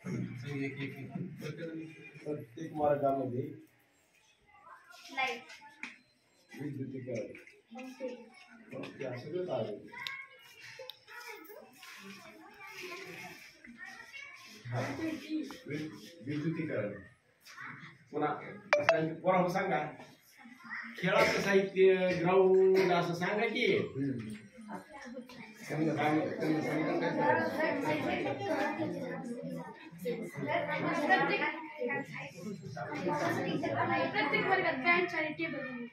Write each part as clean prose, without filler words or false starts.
प्रत्येक मार्गामध्ये विद्युतीकरण सगळं आलं. विद्युतीकरण पुन्हा सांगा. खेळाचं साहित्य ग्राउंड असं सांगा की प्रत्येक वर्गात बेंच आणि टेबल.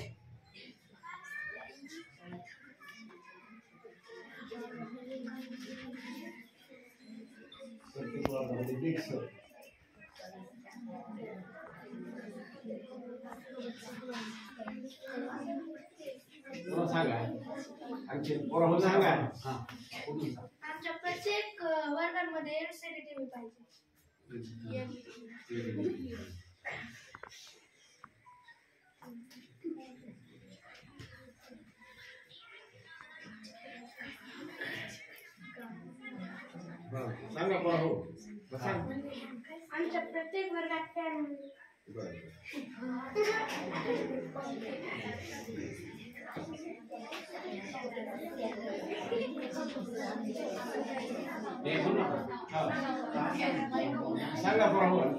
प्रत्येक वर्गामध्ये डेस्क सांगा. आणखी पोरं सांगा. आमच्या प्रत्येक वर्गामध्ये एलसीडी टीव्ही पाहिजे. सांगा पोरं. आमच्या प्रत्येक वर्गात फॅन. सांगा पोरं.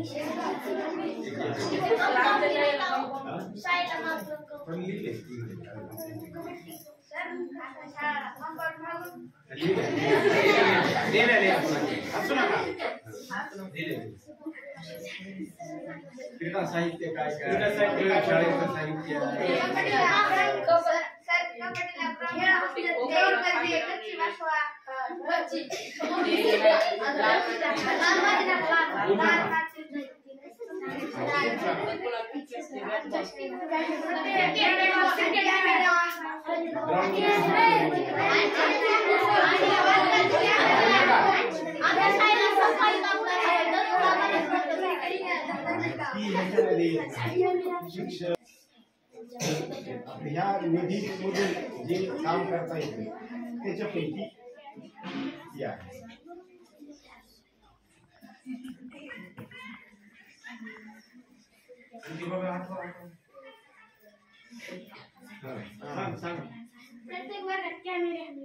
क्रीडा साहित्य काय काय शाळेचं साहित्य शिक्षण ह्या निधीमधून जे काम करता येते त्याच्यापैकी या प्रत्येक वर्गात कॅमेरे हवे.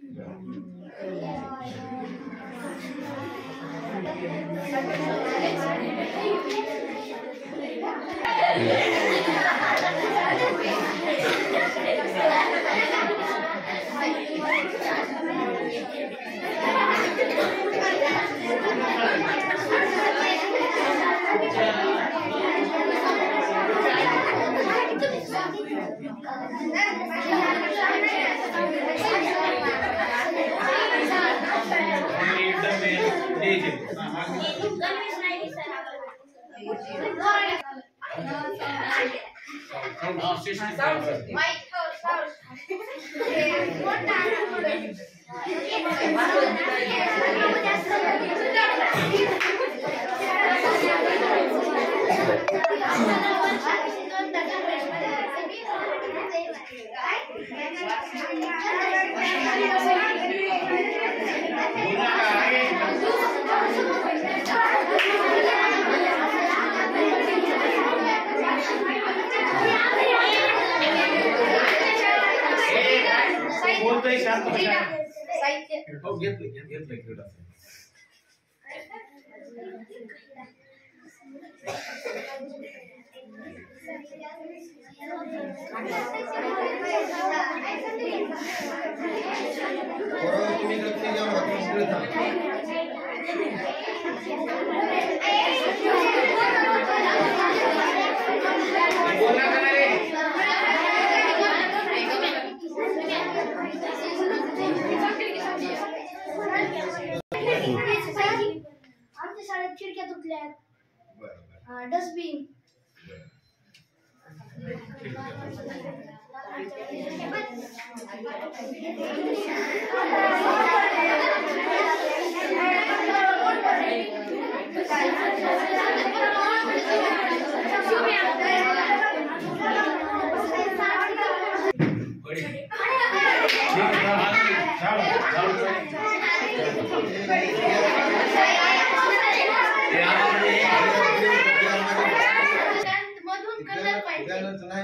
आमच्या शाळेत खिडक्या तुटल्या. डस्टबिन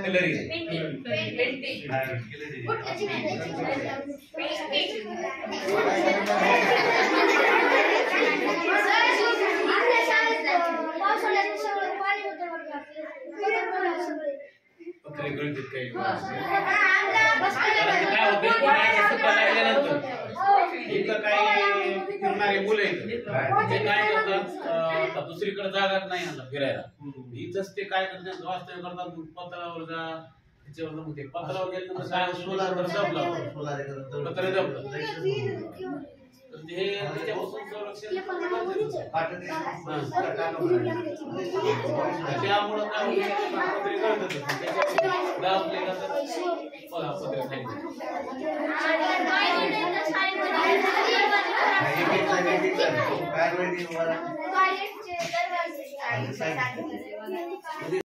पावसाळ्यात सगळं पाणी होतं वर्गात. पत्रे गळतात काही हो, काय होतं इथं काही फिरणारे मुलं आहेत ते काय करतात आता दुसरीकडे जागाच नाही आणला फिरायला इथंच ते काय करतात वास्तव्य करतात पत्रावर जा त्याच्यावर मग ते पत्रावर गेल्यानंतर काय पत्रे जपलं तर ते त्याच्यापासून संरक्षण त्यामुळं काय होतं पत्रे गळतात दाबले जातात बघा पत्रे खाली काय